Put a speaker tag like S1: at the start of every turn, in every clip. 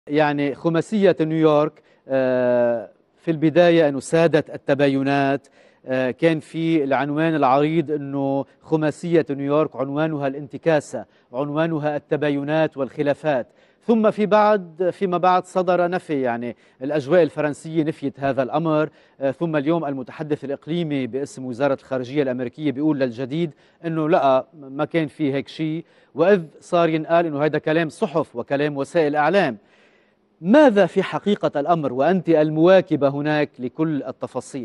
S1: يعني خماسية نيويورك في البداية أنه سادت التباينات. كان في العنوان العريض أنه خماسية نيويورك عنوانها الانتكاسة، عنوانها التباينات والخلافات. ثم فيما بعد صدر نفي، يعني الأجواء الفرنسية نفيت هذا الأمر. ثم اليوم المتحدث الإقليمي باسم وزارة الخارجية الأمريكية بيقول للجديد أنه لا، ما كان في هيك شيء، وإذ صار ينقال أنه هذا كلام صحف وكلام وسائل إعلام. ماذا في حقيقة الأمر وأنت المواكبة هناك لكل التفاصيل؟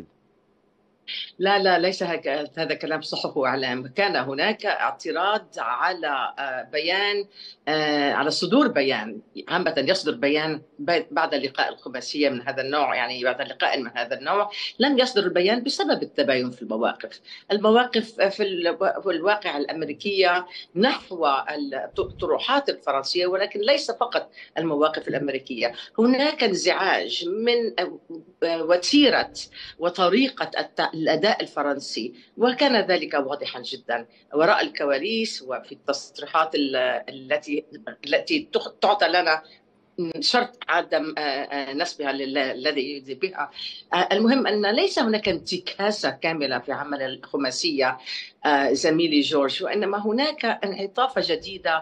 S2: لا لا، ليس هذا كلام صحف وإعلام. كان هناك اعتراض على بيان، على صدور بيان. عامة يصدر بيان بعد لقاء الخماسية من هذا النوع، يعني بعد لقاء من هذا النوع لم يصدر البيان بسبب التباين في المواقف. المواقف في الواقع الأمريكية نحو الطروحات الفرنسية، ولكن ليس فقط المواقف الأمريكية. هناك انزعاج من وتيرة وطريقة الأداء الفرنسي، وكان ذلك واضحا جدا وراء الكواليس وفي التصريحات التي تعطى لنا شرط عدم نسبها الذي يؤذي بها. المهم أن ليس هناك انتكاسة كاملة في عمل الخماسية زميلي جورج، وإنما هناك انعطافة جديدة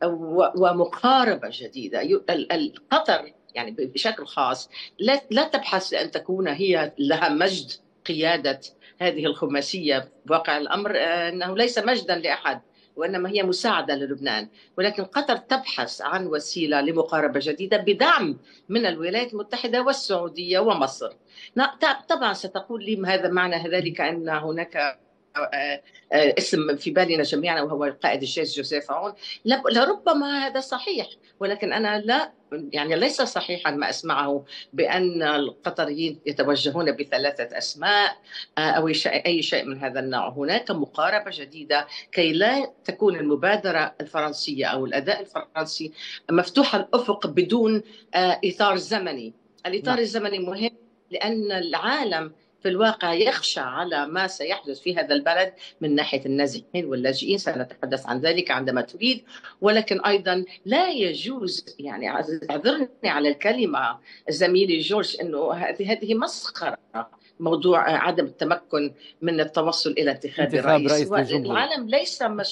S2: ومقاربة جديدة. قطر يعني بشكل خاص لا تبحث أن تكون هي لها مجد قيادة هذه الخماسية. واقع الأمر أنه ليس مجدا لأحد، وإنما هي مساعدة للبنان. ولكن قطر تبحث عن وسيلة لمقاربة جديدة بدعم من الولايات المتحدة والسعودية ومصر. طبعا ستقول لي هذا معنى ذلك أن هناك اسم في بالنا جميعا وهو القائد الجيش جوزيف عون. لربما هذا صحيح، ولكن أنا لا، يعني ليس صحيحا ما أسمعه بأن القطريين يتوجهون بثلاثة أسماء أو أي شيء من هذا النوع. هناك مقاربة جديدة كي لا تكون المبادرة الفرنسية أو الأداء الفرنسي مفتوح الأفق بدون إطار زمني. الإطار
S1: نعم.
S2: الزمني مهم لأن العالم في الواقع يخشى على ما سيحدث في هذا البلد من ناحية النازحين واللاجئين. سنتحدث عن ذلك عندما تريد. ولكن أيضا لا يجوز، يعني اعذرني على الكلمة زميلي جورج، أنه هذه مسخرة، موضوع عدم التمكن من التوصل إلى انتخاب
S1: انتخاب
S2: رئيس.
S1: رئيس للجمهورية.
S2: والعالم ليس